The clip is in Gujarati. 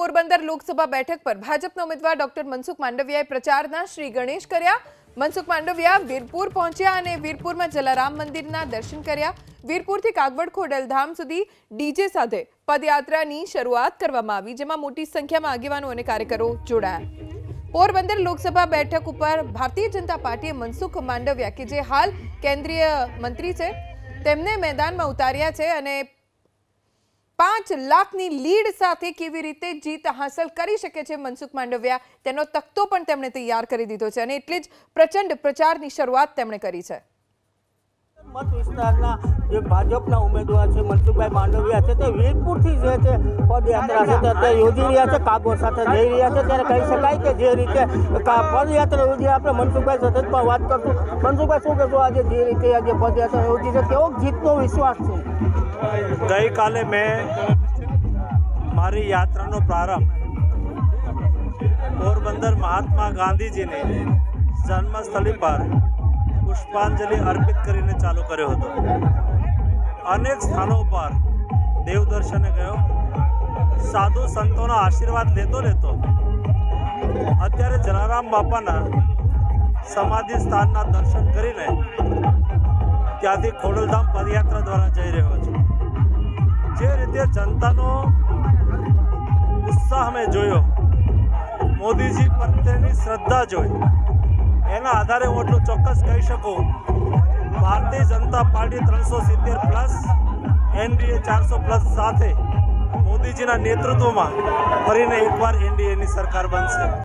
પોરબંદર લોકસભા બેઠક પર ભાજપના ઉમેદવાર ડોક્ટર મનસુખ માંડવિયાએ પ્રચારના શ્રી ગણેશ કર્યા। મનસુખ માંડવિયા વીરપુર પહોંચ્યા અને વીરપુરમાં જલારામ મંદિરના દર્શન કર્યા। વીરપુરથી કાગવડ ખોડલધામ સુધી ડીજે સાથે પદયાત્રાની શરૂઆત કરવામાં આવી, જેમાં મોટી સંખ્યામાં આગેવાનો અને કાર્યકરો જોડાયા। પોરબંદર લોકસભા બેઠક ઉપર ભારતીય જનતા પાર્ટીએ મનસુખ માંડવિયા કે જે હાલ કેન્દ્રીય મંત્રી છે તેમને મેદાનમાં ઉતાર્યા છે અને 5 લાખની લીડ સાથે કેવી રીતે જીત હાંસલ કરી શકે છે મનસુખ માંડવિયા તેનો તખ્તો પણ તેમણે તૈયાર કરી દીધો છે અને એટલે જ પ્રચંડ પ્રચારની શરૂઆત તેમણે કરી છે। મત વિસ્તારના જે ભાજપના ઉમેદવાર છે મનસુખભાઈ માંડવિયા છે તે વીરપુરથી જે છે પદયાત્રા છે તે યોજી રહ્યા છે, કાગોળ સાથે જઈ રહ્યા છે। ત્યારે કહી શકાય કે જે રીતે પદયાત્રા યોજી આપણે મનસુખભાઈ સાથે પણ વાત કરશું। મનસુખભાઈ, શું કહેશો આજે જે રીતે આજે પદયાત્રા યોજી છે કેવો જીતનો વિશ્વાસ છે? ગઈકાલે મેં મારી યાત્રાનો પ્રારંભ પોરબંદર મહાત્મા ગાંધીજીની જન્મસ્થળી પર પુષ્પાંજલિ અર્પિત કરીને ચાલુ કર્યો હતો। અનેક સ્થાનો પર દેવદર્શને ગયો, સાધુ સંતોના આશીર્વાદ લેતો અત્યારે જલારામ બાપાના સમાધિ સ્થાનના દર્શન કરીને ત્યાંથી ખોડલધામ પદયાત્રા દ્વારા જઈ રહ્યો છું। જે રીતે જનતાનો ઉત્સાહ મેં જોયો, મોદીજી પ્રત્યેની શ્રદ્ધા જોઈ, એના આધારે હું એટલું ચોક્કસ કહી શકું, ભારતીય જનતા પાર્ટી 370+, એનડીએ 400+ સાથે મોદીજીના નેતૃત્વમાં ફરીને એકવાર એનડીએની સરકાર બનશે।